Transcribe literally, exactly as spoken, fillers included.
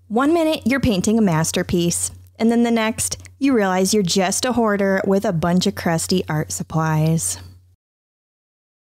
One minute you're painting a masterpiece, and then the next you realize you're just a hoarder with a bunch of crusty art supplies.